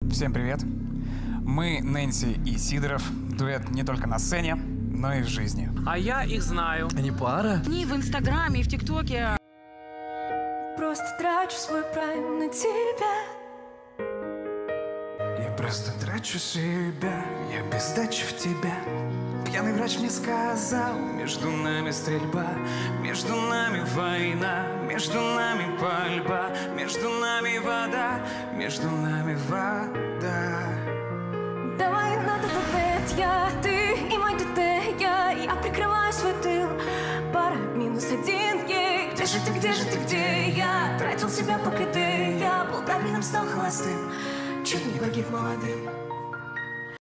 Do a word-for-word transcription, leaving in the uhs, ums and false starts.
Всем привет! Мы Нэнси и Сидоров, дуэт не только на сцене, но и в жизни. А я их знаю. Они пара? И в Инстаграме, и в ТикТоке. Просто трачу свой прайм на тебя. Я просто трачу себя, я без дачи в тебя. Пьяный врач мне сказал, между нами стрельба, между нами война, между нами пальба, между нами вода, между нами вода. Давай на тот ответ, я, ты и мой ТТ, я, я прикрываю свой тыл. Пара минус один, ей. Где же ты, где же ты, где я? Тратил себя по КТ, я был правильным, стал холостым, чуть не погиб молодым.